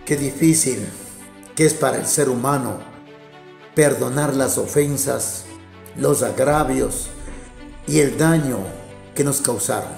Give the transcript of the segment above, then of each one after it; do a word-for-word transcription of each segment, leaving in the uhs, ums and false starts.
Qué difícil que es para el ser humano perdonar las ofensas, los agravios y el daño que nos causaron.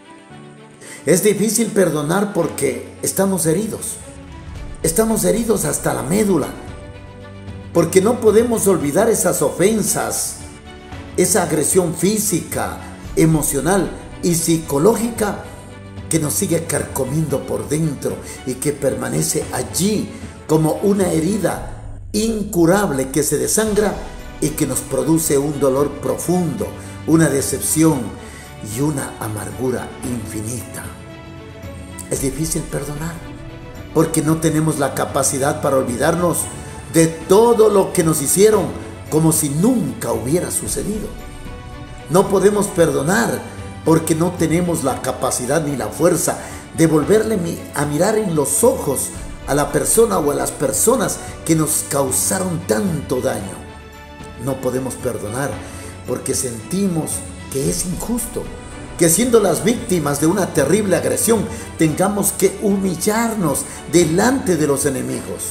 Es difícil perdonar porque estamos heridos. Estamos heridos hasta la médula, porque no podemos olvidar esas ofensas, esa agresión física, emocional y psicológica que nos sigue carcomiendo por dentro y que permanece allí como una herida incurable que se desangra y que nos produce un dolor profundo, una decepción y una amargura infinita. Es difícil perdonar porque no tenemos la capacidad para olvidarnos de todo lo que nos hicieron como si nunca hubiera sucedido. No podemos perdonar porque no tenemos la capacidad ni la fuerza de volverle a mirar en los ojos a la persona o a las personas que nos causaron tanto daño. No podemos perdonar porque sentimos que es injusto, que siendo las víctimas de una terrible agresión tengamos que humillarnos delante de los enemigos.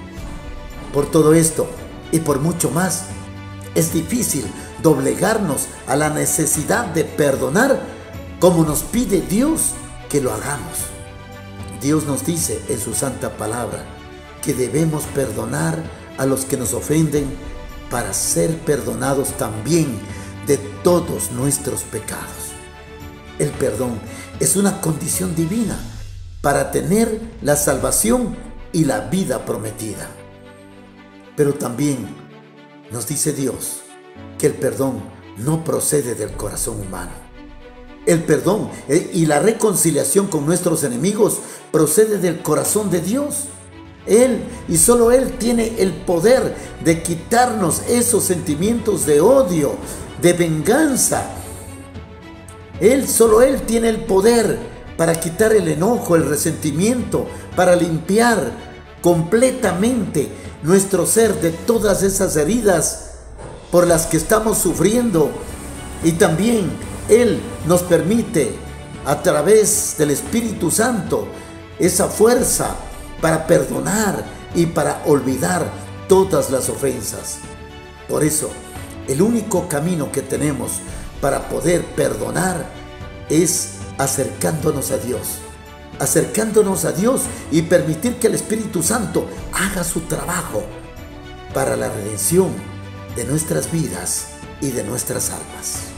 Por todo esto y por mucho más, es difícil doblegarnos a la necesidad de perdonar como nos pide Dios que lo hagamos. Dios nos dice en su santa palabra que debemos perdonar a los que nos ofenden para ser perdonados también de todos nuestros pecados. El perdón es una condición divina para tener la salvación y la vida prometida. Pero también nos dice Dios que el perdón no procede del corazón humano. El perdón y la reconciliación con nuestros enemigos procede del corazón de Dios. Él y solo Él tiene el poder de quitarnos esos sentimientos de odio, de venganza. Él, solo Él tiene el poder para quitar el enojo, el resentimiento, para limpiar completamente nuestro ser de todas esas heridas por las que estamos sufriendo. Y también Él nos permite a través del Espíritu Santo esa fuerza para perdonar y para olvidar todas las ofensas. Por eso, el único camino que tenemos para poder perdonar es acercándonos a Dios. Acercándonos a Dios y permitir que el Espíritu Santo haga su trabajo para la redención de nuestras vidas y de nuestras almas.